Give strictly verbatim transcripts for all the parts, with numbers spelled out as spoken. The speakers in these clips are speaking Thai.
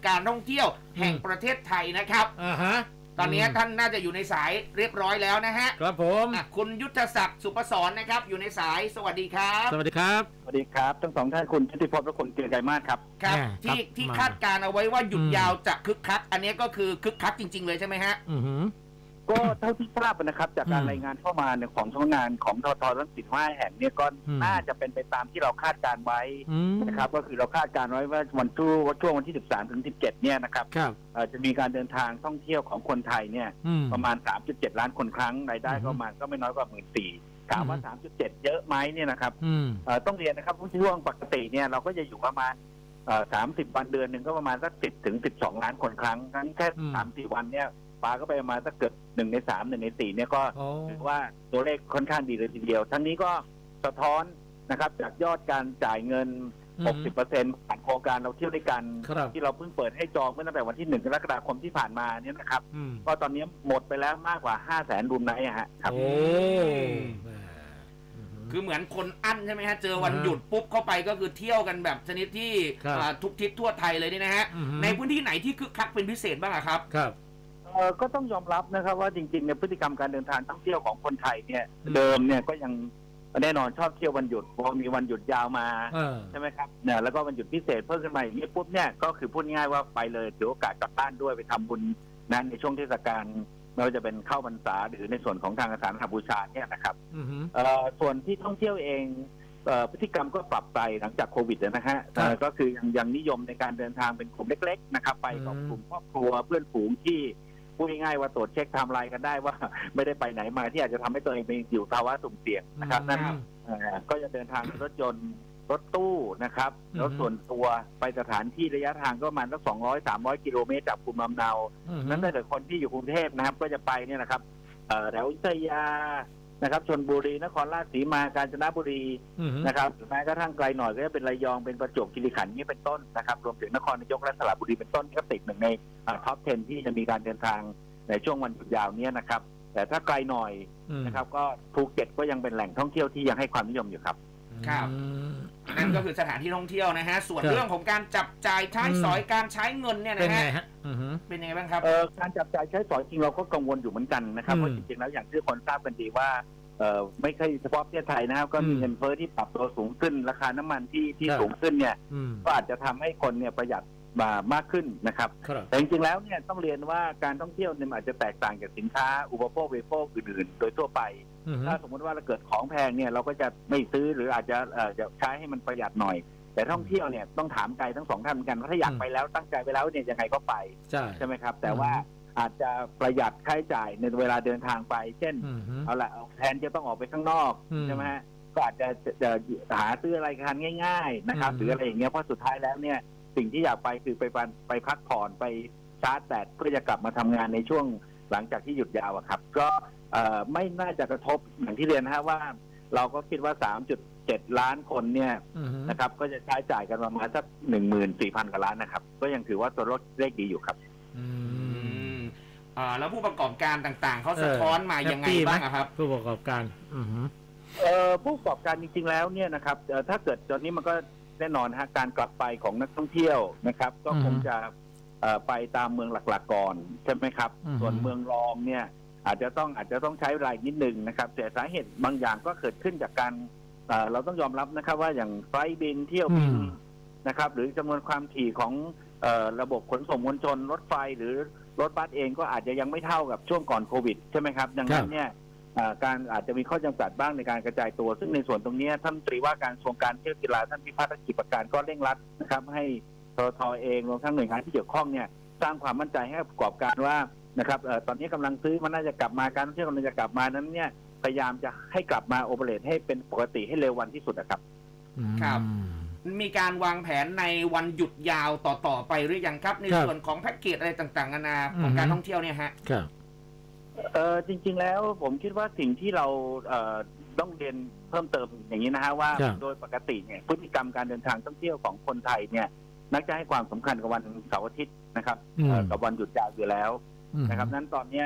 การท่องเที่ยวแห่งประเทศไทยนะครับอ่าฮะตอนนี้ท่านน่าจะอยู่ในสายเรียบร้อยแล้วนะฮะครับผมคุณยุทธศักดิ์สุปสรนะครับอยู่ในสายสวัสดีครับสวัสดีครับสวัสดีครับทั้งสองท่านคุณชุติภพและคุณเกียรติไกรมาศครับครับที่ที่คาดการเอาไว้ว่าหยุดยาวจะคึกคักอันนี้ก็คือคึกคักจริงๆเลยใช่ไหมฮะอือฮึก็เท่าที่ทราบนะครับจากการรายงานเข้ามาในของช่องงานของทททั้งสิบห้าแห่งเนี่ยก็น่าจะเป็นไปตามที่เราคาดการไว้นะครับก็คือเราคาดการไว้ว่าวันช่วงช่วงวันที่สิบสามถึงสิบเจ็ดเนี่ยนะครับจะมีการเดินทางท่องเที่ยวของคนไทยเนี่ยประมาณ สามจุดเจ็ด ล้านคนครั้งรายได้ก็ประมาณก็ไม่น้อยกว่า หนึ่งหมื่นสี่พัน ถามว่า สามจุดเจ็ด เยอะไหมเนี่ยนะครับต้องเรียนนะครับช่วงปกติเนี่ยเราก็จะอยู่ประมาณสามสิบวันเดือนหนึ่งก็ประมาณสักสิบถึงสิบสองล้านคนครั้งงั้นแค่ สามสี่ วันเนี่ยปาก็ไปประมาณสักเกือบหนึ่งในสามหนึ่งในสี่เนี่ยก็ถือว่าตัวเลขค่อนข้างดีเลยทีเดียวทั้งนี้ก็สะท้อนนะครับจากยอดการจ่ายเงิน หกสิบเปอร์เซ็นต์ ผ่านโครงการเราเที่ยวด้วยกันที่เราเพิ่งเปิดให้จองเมื่อตั้งแต่วันที่หนึ่งกรกฎาคมที่ผ่านมาเนี่ยนะครับก็ตอนนี้หมดไปแล้วมากกว่า ห้าแสน รูมไนท์ฮะครับคือเหมือนคนอั้นใช่ไหมฮะเจอวันหยุดปุ๊บเข้าไปก็คือเที่ยวกันแบบชนิดที่ทุกทิศทั่วไทยเลยนี่นะฮะในพื้นที่ไหนที่คึกคักเป็นพิเศษบ้างครับครับเออก็ต้องยอมรับนะครับว่าจริงๆในพฤติกรรมการเดินทางท่องเที่ยวของคนไทยเนี่ยเดิมเนี่ยก็ยังแน่นอนชอบเที่ยววันหยุดพอมีวันหยุดยาวมาใช่ไหมครับเนี่ยแล้วก็วันหยุดพิเศษเพิ่มขึ้นมาอย่างนี้ปุ๊บเนี่ยก็คือพูดง่ายว่าไปเลยถือโอกาสกลับบ้านด้วยไปทำบุญนั้นในช่วงเทศกาลไม่ว่าจะเป็นเข้าพรรษาหรือในส่วนของทางสถานบูชาเนี่ยนะครับส่วนที่ท่องเที่ยวเองพฤติกรรมก็ปรับไปหลังจากโควิดนะฮะก็คือยังยังนิยมในการเดินทางเป็นกลุ่มเล็กๆนะครับไปกับกลุ่มครอบครัวเพื่อนฝูงที่พูดง่ายๆว่าตรวจเช็คไทม์ไลน์กันได้ว่าไม่ได้ไปไหนมาที่อาจจะทำให้ตัวเองไปอยู่ภาวะสุ่มเสี่ยงนะครับนั่นก็จะเดินทางรถยนต์รถตู้นะครับรถส่วนตัวไปสถานที่ระยะทางก็ประมาณสักสองร้อยสามร้อยกิโลเมตรจากภูมิลำเนานั้นถ้าเกิดคนที่อยู่กรุงเทพนะครับก็จะไปเนี่ยนะครับแถวอยุธยานะครับชลบุรีนครราชสีมากาญจนบุรีนะครับแม้กระทั่งไกลหน่อยก็จะเป็นระยองเป็นประจวบคีรีขันธ์นี่เป็นต้นนะครับรวมถึงนครนายกและสระบุรีเป็นต้นก็ติดหนึ่งในท็อปสิบที่จะมีการเดินทางในช่วงวันหยุดยาวนี้นะครับแต่ถ้าไกลหน่อยนะครับก็ภูเก็ตก็ยังเป็นแหล่งท่องเที่ยวที่ยังให้ความนิยมอยู่ครับครับนั่นก็คือสถานที่ท่องเที่ยวนะฮะส่วนเรื่องของการจับจ่ายใช้สอยการใช้เงินเนี่ยนะฮะเป็นยังไงบ้างครับการจับจ่ายใช้สอยจริงเราก็กังวลอยู่เหมือนกันนะครับเพราะจริงๆแล้วอย่างที่คนทราบกันดีว่าไม่ใช่เฉพาะประเทศไทยนะครับก็มีเงินเฟ้อที่ปรับตัวสูงขึ้นราคาน้ำมันที่ที่สูงขึ้นเนี่ยก็อาจจะทำให้คนเนี่ยประหยัดมามากขึ้นนะครับแต่จริงๆแล้วเนี่ยต้องเรียนว่าการท่องเที่ยวเนี่ยอาจจะแตกต่างจากสินค้าอุปโภคบริโภคอื่นๆโดยทั่วไปถ้าสมมติว่าเราเกิดของแพงเนี่ยเราก็จะไม่ซื้อหรืออาจจะจะใช้ให้มันประหยัดหน่อยแต่ท่องเที่ยวเนี่ยต้องถามใจทั้งสองท่านเหมือนกันว่าถ้าอยากไปแล้วตั้งใจไปแล้วเนี่ยยังไงก็ไปใช่ไหมครับแต่ว่าอาจจะประหยัดค่าใช้จ่ายในเวลาเดินทางไปเช่นเอาละแทนจะต้องออกไปข้างนอกใช่ไหมฮะก็อาจจะจะหาซื้ออะไรกันง่ายๆนะครับหรืออะไรอย่างเงี้ยเพราะสุดท้ายแล้วเนี่ยสิ่งที่อยากไปคือไปไปพักผ่อนไปชาร์จแบตเพื่อจะกลับมาทำงานในช่วงหลังจากที่หยุดยาวครับก็ไม่น่าจะกระทบอย่างที่เรียนนะฮะว่าเราก็คิดว่า สามจุดเจ็ด ล้านคนเนี่ยนะครับก็จะใช้จ่ายกันประมาณสัก หนึ่งหมื่นสี่พัน กว่าล้านนะครับก็ยังถือว่าตัวเลขดีอยู่ครับอ่าแล้วผู้ประกอบการต่างๆเขาสะท้อนมายังไงบ้างครับผู้ประกอบการเอ่อผู้ประกอบการจริงๆแล้วเนี่ยนะครับถ้าเกิดตอนนี้มันก็แน่นอนฮะการกลับไปของนักท่องเที่ยวนะครับก็คงจะไปตามเมืองหลักๆก่อนใช่ไหมครับส่วนเมืองรองเนี่ยอาจจะต้องอาจจะต้องใช้เวลานิดนึงนะครับแต่สาเหตุบางอย่างก็เกิดขึ้นจากการเราต้องยอมรับนะครับว่าอย่างไฟล์บินเที่ยวบินนะครับหรือจำนวนความถี่ของระบบขนส่งมวลชนรถไฟหรือรถบัสเองก็อาจจะยังไม่เท่ากับช่วงก่อนโควิดใช่ไหมครับดังนั้นเนี่ยการอาจจะมีข้อจำกัดบ้างในการกระจายตัวซึ่งในส่วนตรงนี้ท่านตรีว่าการกระทรวงการเที่ยวกีฬาท่านพิพัฒน์กิจประการก็เร่งรัดนะครับให้ททเองรวมทั้งหน่วยงานที่เกี่ยวข้องเนี่ยสร้างความมั่นใจให้ประกอบการว่านะครับตอนนี้กำลังซื้อมันน่าจะกลับมาการท่องเที่ยวกำลังจะกลับมานั้นเนี่ยพยายามจะให้กลับมาโอเปเรตให้เป็นปกติให้เร็ววันที่สุดนะครับครับมีการวางแผนในวันหยุดยาวต่อๆไปหรือยังครับในส่วนของแพ็กเกจอะไรต่างๆนานาของการท่องเที่ยวเนี่ยฮะครับเออจริงๆแล้วผมคิดว่าสิ่งที่เราเอ่อต้องเรียนเพิ่มเติมอย่างนี้นะฮะว่าโดยปกติเนี่ยพฤติกรรมการเดินทางท่องเที่ยวของคนไทยเนี่ยนักจะให้ความสำคัญกับวันเสาร์อาทิตย์นะครับกับวันหยุดยาวอยู่แล้วนะครับนั้นตอนนี้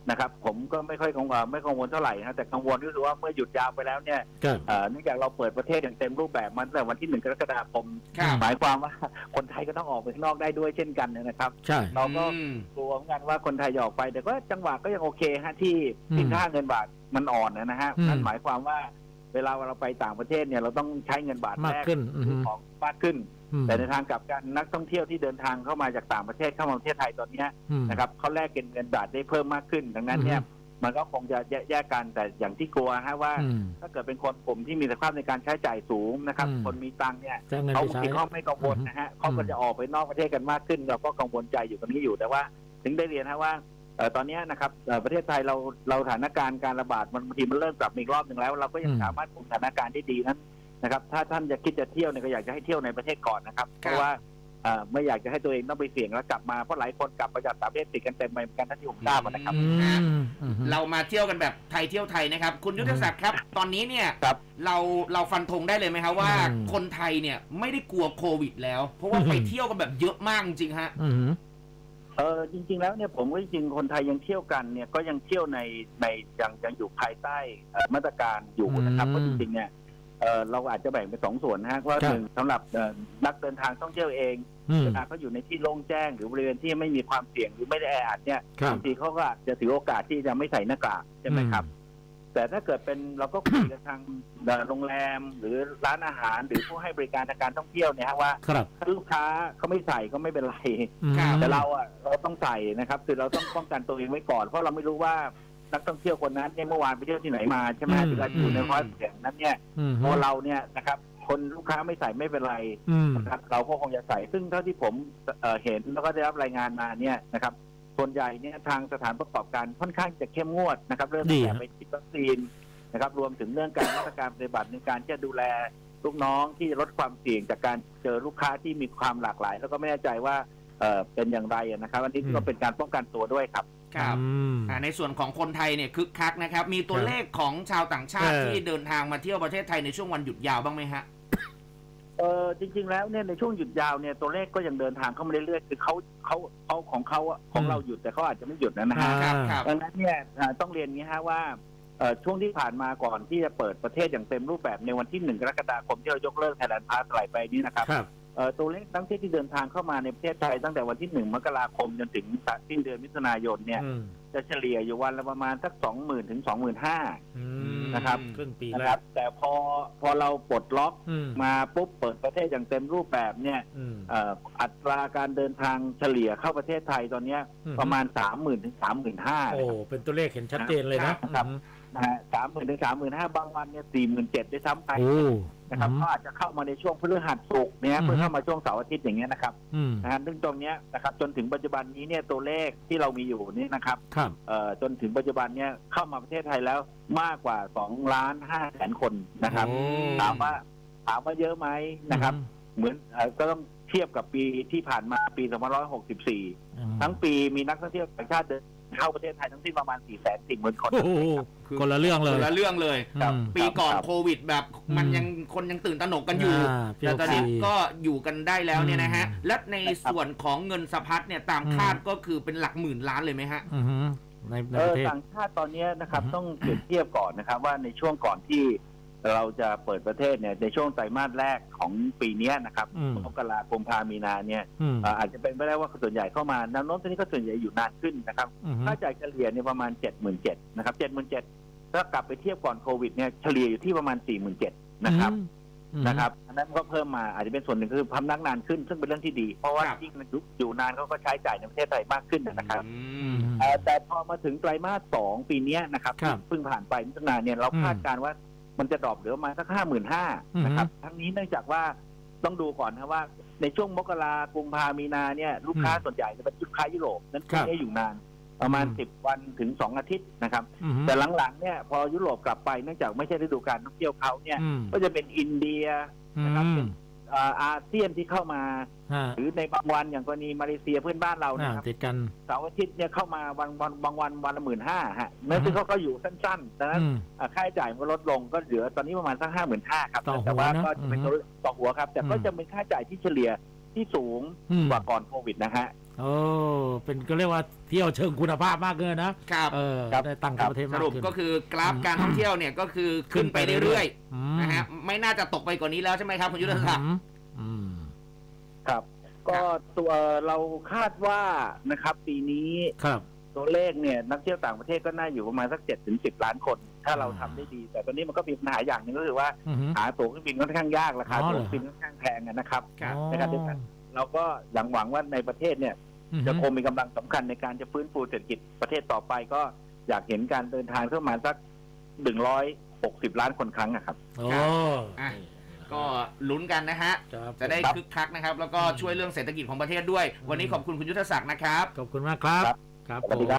นะครับผมก็ไม่ค่อยกังวลไม่กังวลเท่าไหร่นะแต่กังวลก็คือว่าเมื่อหยุดยาวไปแล้วเนี่ยเนื่องจากเราเปิดประเทศอย่างเต็มรูปแบบมาตั้งแต่วันที่หนึ่งกรกฎาคมหมายความว่าคนไทยก็ต้องออกไปข้างนอกได้ด้วยเช่นกันนะครับเราก็กลัวเหมือนกันว่าคนไทยออกไปแต่ก็จังหวะก็ยังโอเคฮะที่ที่ค่าเงินบาทมันอ่อนนะฮะนั่นหมายความว่าเวลาเราไปต่างประเทศเนี่ยเราต้องใช้เงินบาทแลกของมากขึ้นแต่ในทางกลับกันนักท่องเที่ยวที่เดินทางเข้ามาจากต่างประเทศเข้ามาประเทศไทยตอนนี้นะครับเขาแลกเงินบาทได้เพิ่มมากขึ้นดังนั้นเนี่ยมันก็คงจะแยกกันแต่อย่างที่กลัวฮะว่าถ้าเกิดเป็นคนกลุ่มที่มีสภาพในการใช้จ่ายสูงนะครับคนมีตังค์เนี่ยเขาบางทีเขาไม่กังวลนะฮะเขาก็จะออกไปนอกประเทศกันมากขึ้นเราก็กังวลใจอยู่ตรงนี้อยู่แต่ว่าถึงได้เรียนฮะว่าตอนนี้นะครับประเทศไทยเราเราสถานการณ์การระบาดมันบางทีมันเริ่มกลับมาอีกรอบหนึ่งแล้วเราก็ยังสามารถคุมสถานการณ์ได้ดีนั้นนะครับถ้าท่านจะคิดจะเที่ยวเนี่ยก็อยากจะให้เที่ยวในประเทศก่อนนะครับเพราะว่าไม่อยากจะให้ตัวเองต้องไปเสี่ยงแล้วกลับมาเพราะหลายคนกลับมาจากต่างประเทศติดกันเต็มไปเหมือนกันที่ผมทราบนะครับเรามาเที่ยวกันแบบไทยเที่ยวไทยนะครับคุณยุทธศักดิ์ครับตอนนี้เนี่ยเราเราฟันธงได้เลยไหมครับว่าคนไทยเนี่ยไม่ได้กลัวโควิดแล้วเพราะว่าไปเที่ยวกันแบบเยอะมากจริงฮะเออจริงๆแล้วเนี่ยผมว่าจริงคนไทยยังเที่ยวกันเนี่ยก็ยังเที่ยวในในยังยังอยู่ภายใต้มาตรการอยู่นะครับเพราะจริงๆเนี่ยเราอาจจะแบ่งเป็นสองส่วนนะฮะว่าหนึ่งสำหรับนักเดินทางท่องเที่ยวเองเวลาเขาอยู่ในที่โล่งแจ้งหรือบริเวณที่ไม่มีความเสี่ยงหรือไม่ได้แออัดเนี่ยบางทีเขาก็จะถือโอกาสที่จะไม่ใส่หน้ากากใช่ไหมครับแต่ถ้าเกิดเป็นเราก็คุยกับทางโรงแรมหรือร้านอาหารหรือผู้ให้บริการทางการท่องเที่ยวเนี่ยว่าถ้าลูกค้าเขาไม่ใส่ก็ไม่เป็นไรแต่เราอ่ะเราต้องใส่นะครับคือเราต้องป้องกันตัวเองไว้ก่อนเพราะเราไม่รู้ว่านักท่องเที่ยวคนนั้นเนี่ยเมื่อวานไปเที่ยวที่ไหนมาใช่ไหมหรือว่าอยู่ในคอร์สเสียงนั้นเนี่ยพอเราเนี่ยนะครับคนลูกค้าไม่ใส่ไม่เป็นไรนะครับเราก็คงจะใส่ซึ่งเท่าที่ผมเห็นแล้วก็ได้รับรายงานมาเนี่ยนะครับส่วนใหญ่เนี่ยทางสถานประกอบการค่อนข้างจะเข้มงวดนะครับเรื่องการไปฉีดวัคซีนนะครับรวมถึงเรื่องการมาตรการปฏิบัติในการจะดูแลลูกน้องที่ลดความเสี่ยงจากการเจอลูกค้าที่มีความหลากหลายแล้วก็ไม่แน่ใจว่าเป็นอย่างไรนะครับอันนี้ก็เป็นการป้องกันตัวด้วยครับครับในส่วนของคนไทยเนี่ยคึกคักนะครับมีตัวเลขของชาวต่างชาติที่เดินทางมาเที่ยวประเทศไทยในช่วงวันหยุดยาวบ้างไหมฮะเออจริงๆแล้วเนี่ยในช่วงหยุดยาวเนี่ยตัวเลขก็ยังเดินทางเข้ามาเรื่อยๆคือเขาเขาเขาของเขาของเราหยุดแต่เขาอาจจะไม่หยุดนะฮะดังนั้นเนี่ยต้องเรียนงี้ฮะว่าช่วงที่ผ่านมาก่อนที่จะเปิดประเทศอย่างเต็มรูปแบบในวันที่หนึ่งกรกฎาคมที่เรายกเลิกไทยแลนด์พาสไหลไปนี้นะครับตัวเลขนักท่องเที่ยวที่เดินทางเข้ามาในประเทศไทยตั้งแต่วันที่หนึ่งมกราคมจนถึงสิ้นเดือนมิถุนายนเนี่ยจะเฉลี่ยอยู่วันละประมาณสักสองหมื่นถึงสองหมื่นห้านะครับครึ่งปีนะครับแต่พอพอเราปลดล็อกมาปุ๊บเปิดประเทศอย่างเต็มรูปแบบเนี่ยอัตราการเดินทางเฉลี่ยเข้าประเทศไทยตอนนี้ประมาณสามหมื่นถึงสามหมื่นห้าโอ้เป็นตัวเลขเห็นชัดเจนเลยนะครับนะฮะสามหมื่นถึงสามหมื่นห้าบางวันเนี่ยสี่หมื่นเจ็ดได้ซ้ำไปนะครับเขาอาจจะเข้ามาในช่วงพฤหัสศุกร์เนี่ยเพื่อเข้ามาช่วงเสาร์อาทิตย์อย่างเงี้ยนะครับนะฮะซึ่งตรงเนี้ยนะครับจนถึงปัจจุบันนี้เนี่ยตัวเลขที่เรามีอยู่นี่นะครับเอ่อจนถึงปัจจุบันเนี่ยเข้ามาประเทศไทยแล้วมากกว่าสองล้านห้าแสนคนนะครับถามว่าถามว่าเยอะไหมนะครับเหมือนก็ต้องเทียบกับปีที่ผ่านมาปีสองพันห้าร้อยหกสิบสี่ทั้งปีมีนักท่องเที่ยวต่างชาติเดินเข้าประเทศไทยทั้งสิ้นประมาณ สี่แสนสี่หมื่น คนคนละเรื่องเลยคนละเรื่องเลยปีก่อนโควิดแบบมันยังคนยังตื่นตระหนกกันอยู่แต่ตอนนี้ก็อยู่กันได้แล้วเนี่ยนะฮะและในส่วนของเงินสะพัดเนี่ยตามคาดก็คือเป็นหลักหมื่นล้านเลยไหมฮะในประเทศต่างชาติตอนนี้นะครับต้องเปรียบเทียบก่อนนะครับว่าในช่วงก่อนที่เราจะเปิดประเทศเนี่ยในช่วงไตรมาสแรกของปีนี้นะครับมกราคมกุมภาพันธ์มีนาเนี่ยอาจจะเป็นไปได้ว่าส่วนใหญ่เข้ามาแนวโน้มตอนนี้ก็ส่วนใหญ่อยู่นานขึ้นนะครับค่าจ่ายเฉลี่ยเนี่ยประมาณ เจ็ดหมื่นเจ็ดพัน นะครับ เจ็ดหมื่นเจ็ดพัน ถ้ากลับไปเทียบก่อนโควิดเนี่ยเฉลี่ยอยู่ที่ประมาณ สี่หมื่นเจ็ดพัน นะครับนะครับอันนั้นก็เพิ่มมาอาจจะเป็นส่วนหนึ่งคือพำนักนานขึ้นซึ่งเป็นเรื่องที่ดีเพราะว่ายิ่งมันอยู่นานเขาก็ใช้จ่ายในประเทศไทยมากขึ้นนะครับแต่พอมาถึงไตรมาสสองปีนี้นะครับเพิ่งผ่านไปมิถุนายนเนี่ยเราคาดการณ์ว่ามันจะดรอปเหลือประมาณสักห้าหมื่นห้านะครับทั้งนี้เนื่องจากว่าต้องดูก่อนนะว่าในช่วงมกราคมกุมภาพันธ์มีนาเนี่ยลูกค้าส่วนใหญ่จะเป็นลูกค้ายุโรปนั้นก็ได้อยู่นานประมาณสิบวันถึงสองอาทิตย์นะครับแต่หลังๆเนี่ยพอยุโรปกลับไปเนื่องจากไม่ใช่ฤดูกาลท่องเที่ยวเขาเนี่ยก็จะเป็นอินเดียนะครับเป็นอาเซียนที่เข้ามาหรือในบางวันอย่างกรณีมาเลเซียเพื่อนบ้านเรานะครับติดกันเสาร์อาทิตย์เนี่ยเข้ามาบางวันบางวันวันละหมื่นห้าฮะเนื่องจากเขาก็อยู่สั้นๆดังนั้นค่าใช้จ่ายมันลดลงก็เหลือตอนนี้ประมาณสักห้าหมื่นห้าครับแต่ว่าก็จะเป็นต่อหัวครับแต่ก็จะเป็นค่าใช้จ่ายที่เฉลี่ยที่สูงกว่าก่อนโควิดนะฮะโอ้เป็นก็เรียกว่าเที่ยวเชิงคุณภาพมากเลยนะครับเออได้ตั้งประเทศสมากรุปขึ้นก็คือกราฟการท่องเที่ยวเนี่ยก็คือขึ้นไปเรื่อยๆนะฮะไม่น่าจะตกไปกว่านี้แล้วใช่ไหมครับคุณยุทธศักดิ์ครับ ก็ตัวเราคาดว่านะครับปีนี้ครับตัวเลขเนี่ยนักเที่ยวต่างประเทศก็น่าอยู่ประมาณสักเจ็ดถึงสิบล้านคนถ้าเราทำได้ดีแต่ตอนนี้มันก็มีปัญหาอย่างหนึ่งก็คือว่าหาตั๋วเครื่องบินค่อนข้างยากราคาตั๋วเครื่องบินค่อนข้างแพงนะครับในการเดินทางเราก็หวังหวังว่าในประเทศเนี่ยจะคงมีกำลังสำคัญในการจะฟื้นฟูเศรษฐกิจประเทศต่อไปก็อยากเห็นการเดินทางเข้ามาสักหนึ่งร้อยหกสิบล้านคนครั้งนะครับโอ้ก็ลุ้นกันนะฮะจะได้คึกคักนะครับแล้วก็ช่วยเรื่องเศรษฐกิจของประเทศด้วยวันนี้ขอบคุณคุณยุทธศักดิ์นะครับขอบคุณมากครับครับ